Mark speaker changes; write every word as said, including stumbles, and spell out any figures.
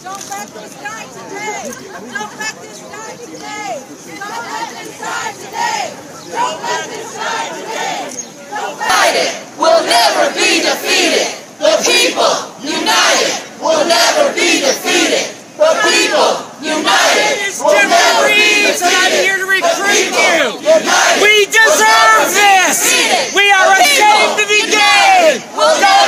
Speaker 1: Don't let this die today. Don't let this die today. Don't let this die today. Don't let this die today.
Speaker 2: United will never be defeated. The people united will never be defeated. The people united will never be defeated.
Speaker 3: I'm here to recruit you.
Speaker 2: United
Speaker 3: We deserve this. We are ashamed to be gay.
Speaker 2: will never